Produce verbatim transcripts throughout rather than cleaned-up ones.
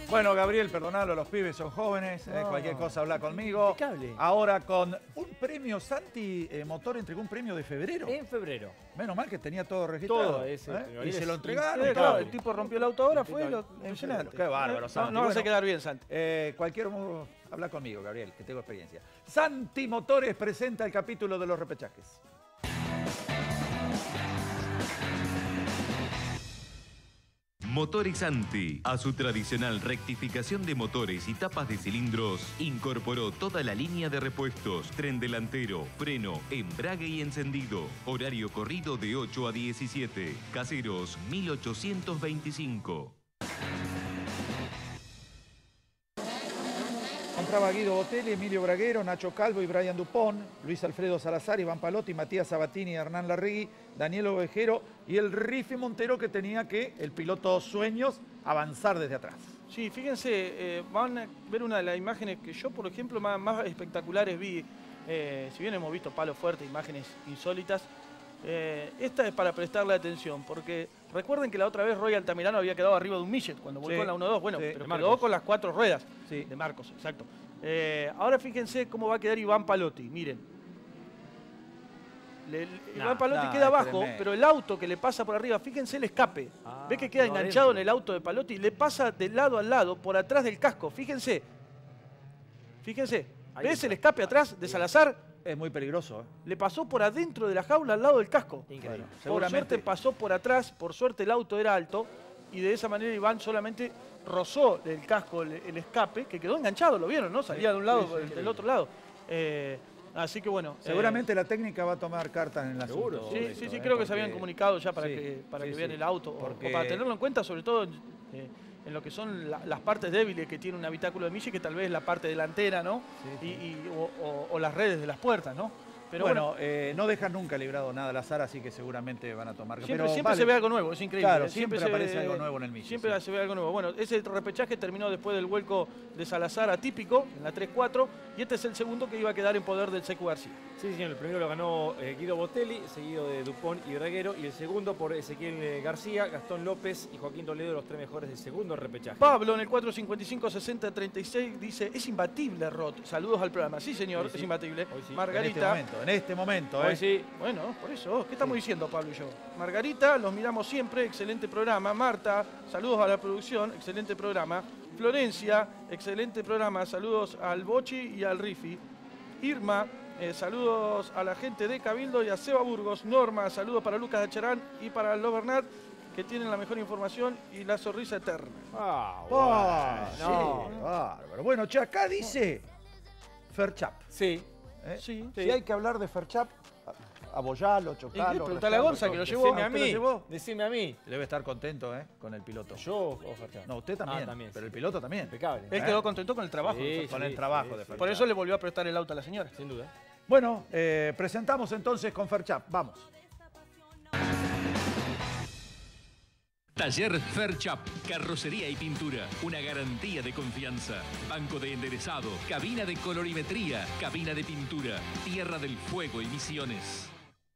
Bueno, Gabriel, perdonalo, los pibes son jóvenes, No. eh, cualquier cosa habla conmigo. Impecable. Ahora con un premio, Santi eh, Motor entregó un premio de febrero. En febrero. Menos mal que tenía todo registrado. Todo ese. ¿eh? Y es se lo in- entregaron. sí, y claro, todo. el tipo rompió el auto ahora, fue lo, Impecable. impresionante. Qué bárbaro, No, Santi. no vas a Bueno, quedar bien, Santi. Eh, cualquier modo, habla conmigo, Gabriel, que tengo experiencia. Santi Motores presenta el capítulo de los repechajes. Motores Santi, a su tradicional rectificación de motores y tapas de cilindros, incorporó toda la línea de repuestos, tren delantero, freno, embrague y encendido. Horario corrido de ocho a diecisiete. Caseros mil ochocientos veinticinco. Compraba Guido Botelli, Emilio Braguero, Nacho Calvo y Brian Dupont, Luis Alfredo Salazar, Iván Palotti, Matías Sabatini, Hernán Larregui, Daniel Ovejero y el Rifi Montero, que tenía que, el piloto Sueños, avanzar desde atrás. Sí, fíjense, eh, van a ver una de las imágenes que yo, por ejemplo, más, más espectaculares vi. Eh, si bien hemos visto palo fuerte, imágenes insólitas, eh, esta es para prestarle atención, porque recuerden que la otra vez Roy Altamirano había quedado arriba de un Millet cuando volcó Sí, en la uno dos, bueno, sí, pero de quedó Marcos. con las cuatro ruedas Sí. de Marcos, exacto. Eh, ahora fíjense cómo va a quedar Iván Palotti, miren. Le- le- Nah, Iván Palotti nah, queda es abajo, tremendo. pero el auto que le pasa por arriba, fíjense el escape. Ah, ¿Ve que queda quedó enganchado adentro. en el auto de Palotti? Le pasa de lado a lado, por atrás del casco, fíjense. Fíjense, Ahí ¿ves está. el escape atrás de Salazar? Es muy peligroso. ¿eh? Le pasó por adentro de la jaula al lado del casco. Increíble. Bueno, Por seguramente suerte pasó por atrás, por suerte el auto era alto y de esa manera Iván solamente rozó el casco, el, el escape, que quedó enganchado, lo vieron, ¿no? Salía de un lado, sí, sí, del, increíble. del otro lado. Eh, así que bueno. eh, Seguramente la técnica va a tomar cartas en el Seguro, asunto. Sí, de sí, esto, sí, ¿eh? creo que se Porque- habían comunicado ya para sí, que, para sí, que vean sí. el auto, o- Porque- o para tenerlo en cuenta, sobre todo eh, en lo que son la- las partes débiles que tiene un habitáculo de Mille, que tal vez la parte delantera, ¿no? Sí, Y, sí. y- o, o- o las redes de las puertas, ¿no? Pero bueno, bueno, eh, no dejan nunca librado nada al azar, así que seguramente van a tomar. siempre, Pero siempre vale. se ve algo nuevo, es increíble. Claro, ¿eh? siempre se aparece ve- algo nuevo en el Mille, Siempre sí. se ve algo nuevo. Bueno, ese repechaje terminó después del vuelco de Salazar atípico, en la tres cuatro, y este es el segundo que iba a quedar en poder del Secu García. Sí, señor, el primero lo ganó eh, Guido Botelli, seguido de Dupont y Braguero, y el segundo por Ezequiel eh, García, Gastón López y Joaquín Toledo, los tres mejores del segundo repechaje. Pablo en el cuatro cincuenta y cinco sesenta treinta y seis dice, es imbatible Rot. Saludos al programa. Sí, señor, Sí, sí. es imbatible. Hoy sí. En este Margarita. momento, en este momento, Hoy ¿eh? sí, Bueno, por eso, ¿qué estamos diciendo Pablo y yo? Margarita, los miramos siempre, excelente programa. Marta, saludos a la producción, excelente programa. Florencia, excelente programa, saludos al Bochi y al Rifi. Irma, eh, saludos a la gente de Cabildo y a Seba Burgos. Norma, saludos para Lucas Acherán y para Lo Bernat, que tienen la mejor información y la sonrisa eterna. Ah, Ah, bueno, no. sí, bárbaro. Bueno, che, acá dice Ferchap. Sí. ¿eh? Sí. Si hay que hablar de Ferchap, abollalo, chocalo. Preguntale a Gonza, que lo llevó. Decime a ¿Usted lo mí, llevó? decime a mí. Debe estar contento, ¿eh? Con el piloto. Yo o Ferchap. No, usted también, Ah, también, pero sí. el piloto también. Impecable. Él quedó contento con el trabajo. Sí, de Ferchap. Con sí, el trabajo sí, de sí. Ferchap. Por eso le volvió a prestar el auto a la señora. Sin duda. Bueno, eh, presentamos entonces con Ferchap. Vamos. Taller Ferchap, carrocería y pintura, una garantía de confianza. Banco de enderezado, cabina de colorimetría, cabina de pintura, Tierra del Fuego y Misiones.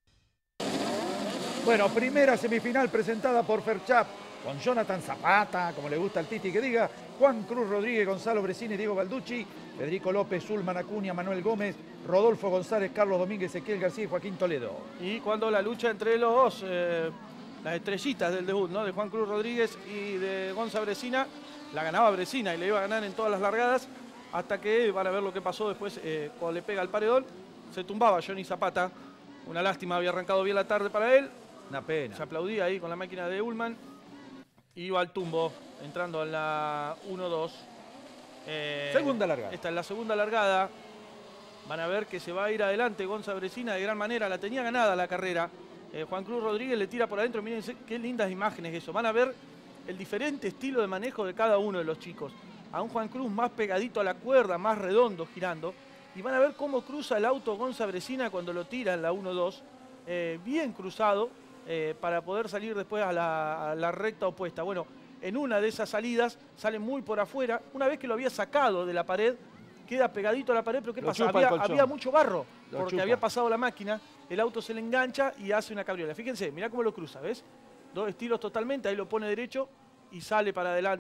Bueno, primera semifinal presentada por Ferchap, con Jonathan Zapata, como le gusta al Titi que diga, Juan Cruz Rodríguez, Gonzalo Bresini, Diego Balducci, Federico López, Zulman Acuña, Manuel Gómez, Rodolfo González, Carlos Domínguez, Ezequiel García y Joaquín Toledo. Y cuando la lucha entre los dos, eh, las estrellitas del debut, ¿no? De Juan Cruz Rodríguez y de Gonza Bresina, la ganaba Bresina y le iba a ganar en todas las largadas, hasta que van a ver lo que pasó después eh, cuando le pega al paredón. Se tumbaba Johnny Zapata, una lástima, había arrancado bien la tarde para él, Una pena. se aplaudía ahí con la máquina de Ullman, y iba al tumbo, entrando en la uno dos. Eh, Segunda largada. Esta es la segunda largada. Van a ver que se va a ir adelante Gonza Bresina de gran manera. La tenía ganada la carrera. Eh, Juan Cruz Rodríguez le tira por adentro. Miren qué lindas imágenes eso. Van a ver el diferente estilo de manejo de cada uno de los chicos. A un Juan Cruz más pegadito a la cuerda, más redondo, girando. Y van a ver cómo cruza el auto Gonza Bresina cuando lo tira en la uno dos. Eh, bien cruzado eh, para poder salir después a la, a la recta opuesta. Bueno, en una de esas salidas sale muy por afuera. Una vez que lo había sacado de la pared, queda pegadito a la pared, pero ¿qué Lo pasa? chupa el Había, colchón. había mucho barro, Lo porque chupa. había pasado la máquina, el auto se le engancha y hace una cabriola. Fíjense, mirá cómo lo cruza, ¿ves? Dos estilos totalmente, ahí lo pone derecho y sale para adelante.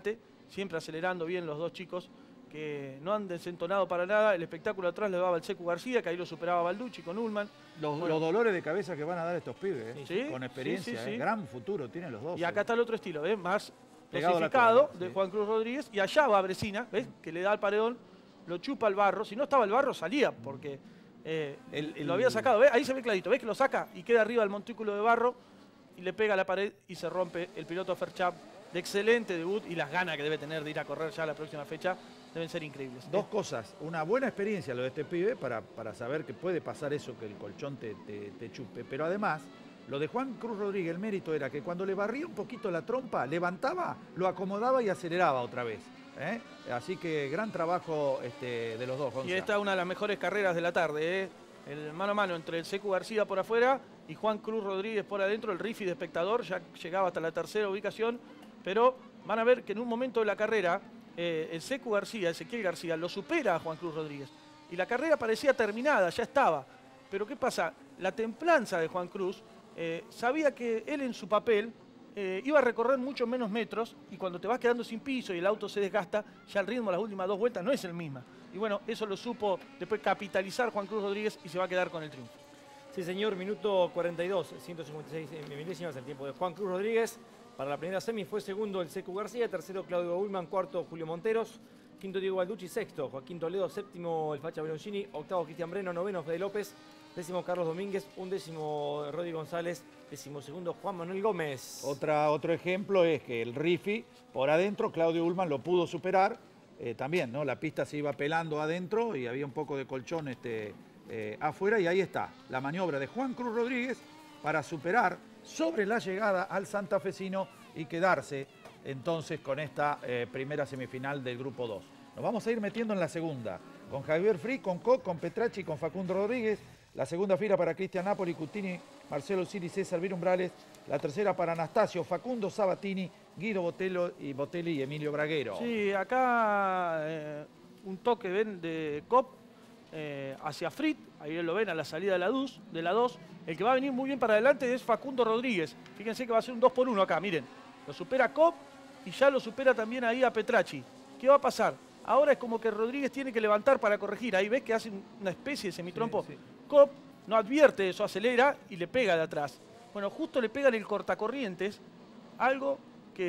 siempre acelerando bien los dos chicos que no han desentonado para nada. El espectáculo atrás le daba el Secu García, que ahí lo superaba Balducci con Ullman. Los, Bueno. los dolores de cabeza que van a dar estos pibes, ¿eh? Sí, con experiencia, sí, sí, ¿eh? sí. Gran futuro tienen los dos. Y acá ¿eh? está el otro estilo, ¿ves? Más Pegado a la dosificado cuerda, de sí. Juan Cruz Rodríguez. Y allá va Bresina, ¿ves? Que le da al paredón, lo chupa el barro. Si no estaba el barro, salía, porque eh, El- el- lo había sacado. ¿Ves? Ahí se ve clarito, ¿ves? Que lo saca y queda arriba el montículo de barro y le pega a la pared y se rompe el piloto Ferchap. De excelente debut, y las ganas que debe tener de ir a correr ya la próxima fecha deben ser increíbles. Dos cosas. Una buena experiencia lo de este pibe para, para saber que puede pasar eso, que el colchón te, te, te chupe. Pero además, lo de Juan Cruz Rodríguez, el mérito era que cuando le barría un poquito la trompa, levantaba, lo acomodaba y aceleraba otra vez. ¿eh? Así que gran trabajo este, de los dos, Gonza. Y esta es una de las mejores carreras de la tarde, ¿eh? El mano a mano entre el Secu García por afuera y Juan Cruz Rodríguez por adentro, el rifi de espectador, ya llegaba hasta la tercera ubicación, pero van a ver que en un momento de la carrera, eh, el Secu García, Ezequiel García, lo supera a Juan Cruz Rodríguez. Y la carrera parecía terminada, ya estaba. Pero ¿qué pasa? La templanza de Juan Cruz eh, sabía que él en su papel eh, iba a recorrer muchos menos metros, y cuando te vas quedando sin piso y el auto se desgasta, ya el ritmo de las últimas dos vueltas no es el mismo. Y bueno, eso lo supo después capitalizar Juan Cruz Rodríguez y se va a quedar con el triunfo. Sí, señor, minuto cuarenta y dos, ciento cincuenta y seis milésimas el tiempo de Juan Cruz Rodríguez. Para la primera semi fue segundo el Secu García, tercero Claudio Ullman, cuarto Julio Monteros, quinto Diego Balducci, sexto Joaquín Toledo, séptimo el Facha Beroncini, octavo Cristian Breno, noveno Fede López, décimo Carlos Domínguez, undécimo Rodri González, décimo segundo Juan Manuel Gómez. Otra, otro ejemplo es que el rifi por adentro, Claudio Ullman lo pudo superar. Eh, también, ¿no? La pista se iba pelando adentro y había un poco de colchón este, eh, afuera, y ahí está la maniobra de Juan Cruz Rodríguez para superar sobre la llegada al santafesino y quedarse entonces con esta eh, primera semifinal del grupo dos. Nos vamos a ir metiendo en la segunda, con Javier Fri, con Koch, con Petracci, con Facundo Rodríguez. La segunda fila para Cristian Napoli, Cutini, Marcelo Sili, César Virumbrales. La tercera para Anastasio, Facundo Sabatini, Guido Botello y Botelli y Emilio Braguero. Sí, acá eh, un toque ven de Cop eh, hacia Frit, ahí lo ven a la salida de la dos, de la dos. El que va a venir muy bien para adelante es Facundo Rodríguez. Fíjense que va a ser un dos por uno acá, miren. Lo supera Cop y ya lo supera también ahí a Petracci. ¿Qué va a pasar? Ahora es como que Rodríguez tiene que levantar para corregir. Ahí ves que hace una especie de semitrompo. Sí, sí. Cop no advierte eso, acelera y le pega de atrás. Bueno, justo le pega en el cortacorrientes, algo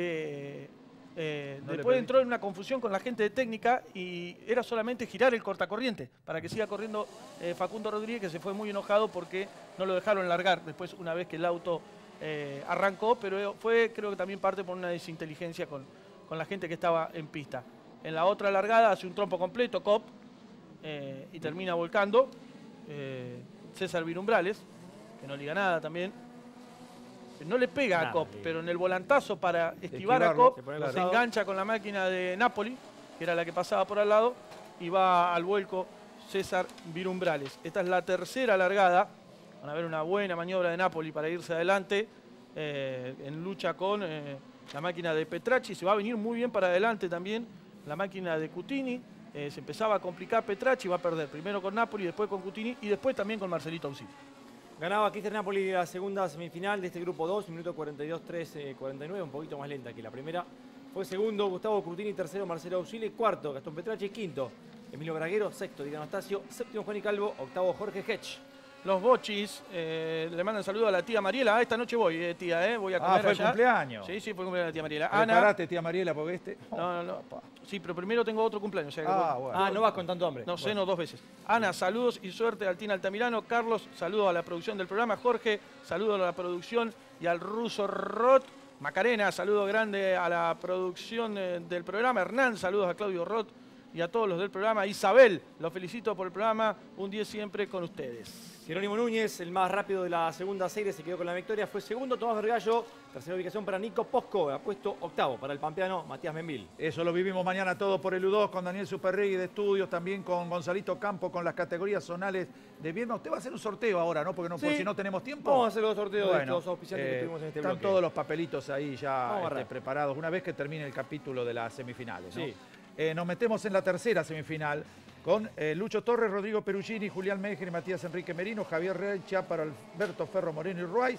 que eh, No le después permite. entró en una confusión con la gente de técnica, y era solamente girar el cortacorriente para que siga corriendo eh, Facundo Rodríguez, que se fue muy enojado porque no lo dejaron largar después, una vez que el auto eh, arrancó, pero fue creo que también parte por una desinteligencia con, con la gente que estaba en pista. En la otra largada hace un trompo completo Cop eh, y termina volcando eh, César Virumbrales, que no liga nada también. No le pega Nada, a Cop, liga. pero en el volantazo para esquivar a Esquivarlo, Cop, se pone se, al lado. engancha con la máquina de Napoli, que era la que pasaba por al lado, y va al vuelco César Virumbrales. Esta es la tercera largada. Van a ver una buena maniobra de Napoli para irse adelante eh, en lucha con eh, la máquina de Petracci. Se va a venir muy bien para adelante también la máquina de Cutini. Eh, se empezaba a complicar Petracci, va a perder primero con Napoli, después con Cutini y después también con Marcelito Auxilio. Ganaba Cristian Napoli la segunda semifinal de este grupo dos, minuto cuarenta y dos, tres, cuarenta y nueve, un poquito más lenta que la primera. Fue segundo Gustavo Crutini, tercero Marcelo Auxili, cuarto Gastón Petracci, quinto Emilio Braguero, sexto Diego Anastasio, séptimo Juan y Calvo, octavo Jorge Hedge. Los bochis, eh, le mandan saludo a la tía Mariela. Ah, esta noche voy, eh, tía, eh, voy a comer Ah, fue el allá. cumpleaños. Sí, sí, fue el cumpleaños de la tía Mariela. Ana. Preparate, tía Mariela, porque este... No, no, no. Sí, pero primero tengo otro cumpleaños. o sea que Ah, voy- bueno. Ah, no vas con tanto hambre. No, ceno dos veces. Ana, saludos y suerte al Tina Altamirano. Carlos, saludos a la producción del programa. Jorge, saludos a la producción y al ruso Roth. Macarena, saludo grande a la producción eh, del programa. Hernán, saludos a Claudio Roth y a todos los del programa. Isabel, los felicito por el programa. Un día siempre con ustedes. Jerónimo Núñez, el más rápido de la segunda serie, se quedó con la victoria. Fue segundo Tomás Vergallo, tercera ubicación para Nico Posco, ha puesto octavo para el pampeano Matías Membil. Eso lo vivimos mañana todo por el U dos con Daniel Superregui de Estudios, también con Gonzalito Campo con las categorías zonales de Viedma. Usted va a hacer un sorteo ahora, ¿no? Porque no, por Sí. si no tenemos tiempo. Vamos a hacer los sorteos de Bueno, estos auspiciantes eh, que tuvimos en este están bloque. todos los papelitos ahí Vamos ya a este, agarrar. preparados, una vez que termine el capítulo de las semifinales, ¿no? Sí. Eh, nos metemos en la tercera semifinal con eh, Lucho Torres, Rodrigo Perugini, Julián Mejer y Matías Enrique Merino, Javier Real, Chiaparo, Alberto Ferro Moreno y Ruiz,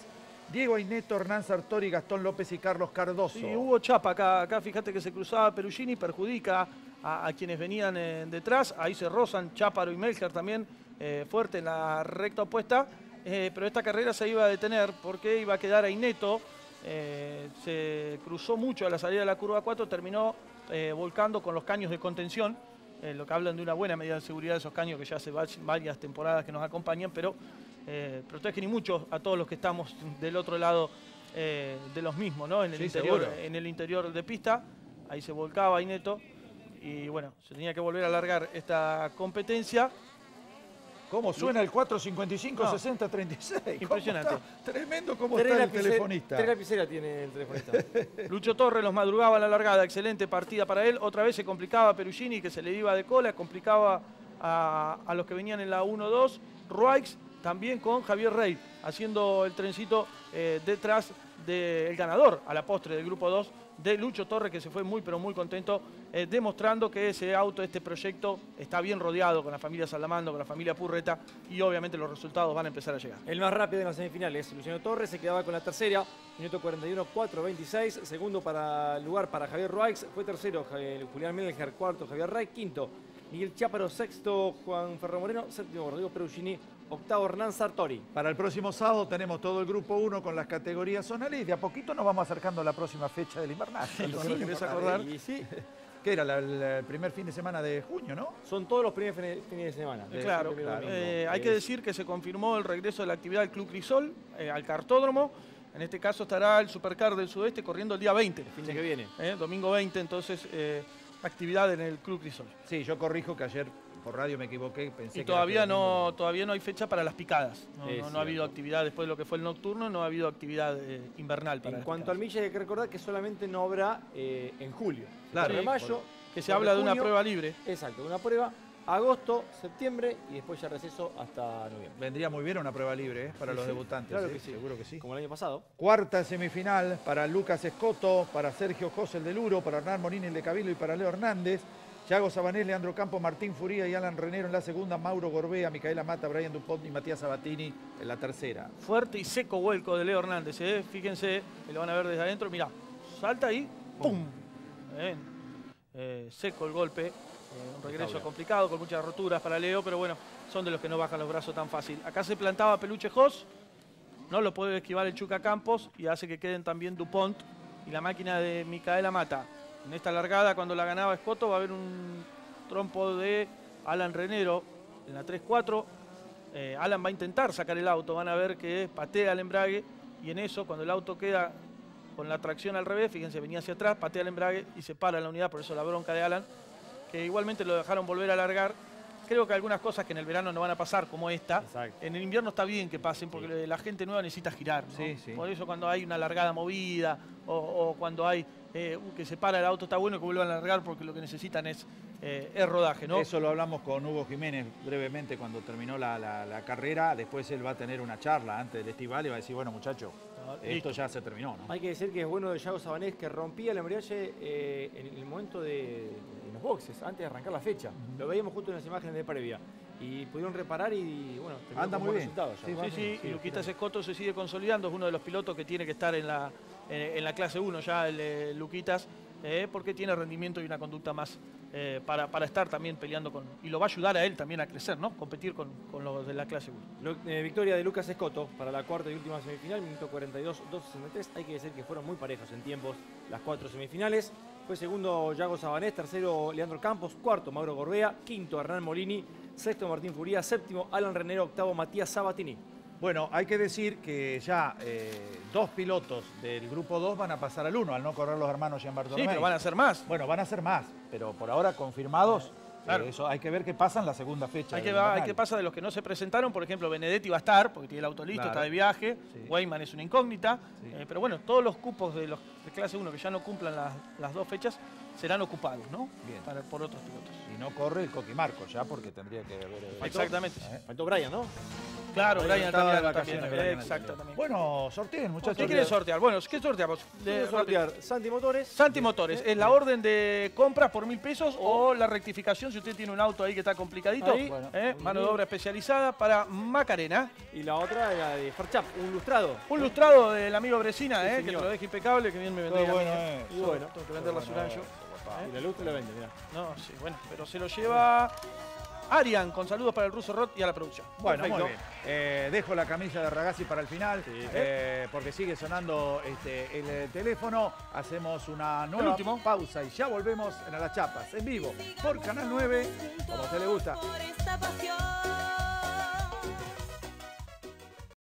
Diego Aineto, Hernán Sartori, Gastón López y Carlos Cardoso. Sí, hubo chapa acá, acá fíjate que se cruzaba Perugini, perjudica a, a quienes venían eh, detrás, ahí se rozan Cháparo y Melcher también, eh, fuerte en la recta opuesta, eh, pero esta carrera se iba a detener porque iba a quedar Aineto, eh, se cruzó mucho a la salida de la curva cuatro, terminó eh, volcando con los caños de contención, eh, lo que hablan de una buena medida de seguridad de esos caños que ya hace varias temporadas que nos acompañan, pero eh, protegen y mucho a todos los que estamos del otro lado eh, de los mismos, ¿no? En el, sí, interior, en el interior de pista, ahí se volcaba Aineto y bueno, se tenía que volver a alargar esta competencia. ¿Cómo suena el cuatro cincuenta y cinco sesenta treinta y seis? Impresionante. Tremendo cómo Tres está el lapice- telefonista. Tres lapiceras tiene el telefonista. Lucho Torres los madrugaba en la largada, excelente partida para él. Otra vez se complicaba Perugini, que se le iba de cola, complicaba a, a los que venían en la uno dos. Rueix también con Javier Rey, haciendo el trencito eh, detrás del ganador a la postre del grupo dos, de Lucho Torres, que se fue muy pero muy contento, eh, demostrando que ese auto, este proyecto, está bien rodeado con la familia Salamando, con la familia Purreta, y obviamente los resultados van a empezar a llegar. El más rápido en las semifinales, Luciano Torres, se quedaba con la tercera, minuto cuarenta y uno cuatro veintiséis, segundo para lugar para Javier Rueix, fue tercero Javier- Julián Melger, cuarto Javier Rey, quinto Miguel Cháparo, sexto Juan Ferro Moreno, séptimo Rodrigo Perugini, octavo Hernán Sartori. Para el próximo sábado tenemos todo el grupo uno con las categorías zonales y de a poquito nos vamos acercando a la próxima fecha del Invernal. Sí, ¿lo querés acordar? Y sí, Que era la- la- el primer fin de semana de junio, ¿no? son todos los primeros fines fines de semana. Eh, de- Claro, de- de- claro. domingo. Eh, hay Es- que decir que se confirmó el regreso de la actividad del Club Crisol eh, al cartódromo. En este caso estará el Supercar del Sudeste corriendo el día veinte. el fin de que viene. eh, domingo veinte, entonces eh, actividad en el Club Crisol. Sí, yo corrijo que ayer por radio me equivoqué. Pensé Y que todavía era domingo. no, todavía no hay fecha para las picadas. No, Es no- no ha habido cierto. actividad después de lo que fue el nocturno, no ha habido actividad eh, invernal para En las cuanto picadas. al milla, hay que recordar que solamente no habrá eh, en julio. Claro. Corre Sí, mayo, que se corre habla de una junio, prueba libre. Exacto, una prueba, agosto, septiembre y después ya receso hasta noviembre. Vendría muy bien una prueba libre ¿eh? para Sí, los sí, debutantes. claro ¿eh? que sí. Seguro que sí. Como el año pasado. Cuarta semifinal para Lucas Escoto, para Sergio José el del Uro, para Hernán Morini el de Cabildo y para Leo Hernández. Thiago Sabanés, Leandro Campos, Martín Furía y Alan Renero en la segunda, Mauro Gorbea, Micaela Mata, Brian Dupont y Matías Sabatini en la tercera. Fuerte y seco vuelco de Leo Hernández. ¿eh? Fíjense, que lo van a ver desde adentro. Mirá, salta y ¡pum! Eh, eh, seco el golpe. eh, un regreso bien. complicado, con muchas roturas para Leo, pero bueno, son de los que no bajan los brazos tan fácil. Acá se plantaba Peluche Jos, no lo puede esquivar el Chuca Campos y hace que queden también Dupont y la máquina de Micaela Mata. En esta largada, cuando la ganaba Escoto, va a haber un trompo de Alan Renero en la tres cuatro. Eh, Alan va a intentar sacar el auto, van a ver que patea el embrague y en eso, cuando el auto queda con la tracción al revés, fíjense, venía hacia atrás, patea el embrague y se para la unidad, por eso la bronca de Alan, que igualmente lo dejaron volver a largar. Creo que algunas cosas que en el verano no van a pasar, como esta, Exacto. en el invierno está bien que pasen porque la gente nueva necesita girar, ¿no? Sí, sí. Por eso cuando hay una largada movida o, o cuando hay eh, que se para el auto, está bueno que vuelvan a largar porque lo que necesitan es, eh, es rodaje, ¿no? Eso lo hablamos con Hugo Jiménez brevemente cuando terminó la, la- la carrera. Después él va a tener una charla antes del estival y va a decir, bueno muchachos, esto listo. ya se terminó, ¿no? Hay que decir que es bueno de Thiago Sabanés que rompía el embrague eh, en el momento de en los boxes, antes de arrancar la fecha. Lo veíamos justo en las imágenes de previa. Y pudieron reparar y bueno, terminó Anda con muy buen bien. resultado ya. Sí, va Sí, sí, sí, y Luquitas claro. Escoto se sigue consolidando, es uno de los pilotos que tiene que estar en la, en, en la clase uno ya, el eh, Luquitas, eh, porque tiene rendimiento y una conducta más eh, para, para estar también peleando con... Y lo va a ayudar a él también a crecer, ¿no? Competir con, con los de la clase uno. Lo- eh, victoria de Lucas Escoto para la cuarta y última semifinal, minuto cuarenta y dos, dos sesenta y tres. Hay que decir que fueron muy parejos en tiempos las cuatro semifinales. Fue segundo Thiago Sabanés, tercero Leandro Campos, cuarto Mauro Gorbea, quinto Hernán Molini, sexto Martín Furía, séptimo Alan Renero, octavo Matías Sabatini. Bueno, hay que decir que ya eh, dos pilotos del grupo dos van a pasar al uno, al no correr los hermanos Jean Sí, Bartolomé. pero van a ser más. Bueno, van a ser más, pero por ahora confirmados. Claro. eh, eso hay que ver qué pasa en la segunda fecha. Hay que del ver Invernal. qué pasa de los que no se presentaron. Por ejemplo, Benedetti va a estar, porque tiene el auto listo, Claro. está de viaje. Sí. Weyman es una incógnita. Sí. Eh, pero bueno, todos los cupos de los de clase uno que ya no cumplan las, las dos fechas serán ocupados, ¿no? Bien. Para- por otros pilotos. Y no corre el Coquimarco ya, porque tendría que haber... Exactamente. ¿Eh? Faltó Brian, ¿no? Claro, Brian Brian estaba de Altamirano vacaciones, también. Brian Exacto, Altamirano. también. Bueno, sorteen, muchachos. ¿Qué quieren sortear? Bueno, ¿qué sorteamos? Vamos De- a sortear Santi Motores. Santi Motores, ¿es la orden de compras por mil pesos o la rectificación si usted tiene un auto ahí que está complicadito? Ahí, bueno. ¿eh? Mano de obra especializada para Macarena. Y la otra era de Ferchap, un lustrado. Un lustrado del amigo Bresina, Sí, ¿eh? que señor. te lo deje impecable, que bien me vendría Todo bueno, a mí, ¿eh? eh. Y bueno, Tengo que vender la bueno, Surancho. y la lustre la vende, mirá. No, sí, bueno, pero se lo lleva Arian, con saludos para el ruso Rod y a la producción. Bueno, Perfecto. muy bien. Eh, dejo la camisa de Ragazzi para el final, Sí. eh, porque sigue sonando este, el, eh, teléfono. Hacemos una nueva último. pausa y ya volvemos en A las Chapas, en vivo, por Canal nueve, como a usted le gusta. Por esta pasión.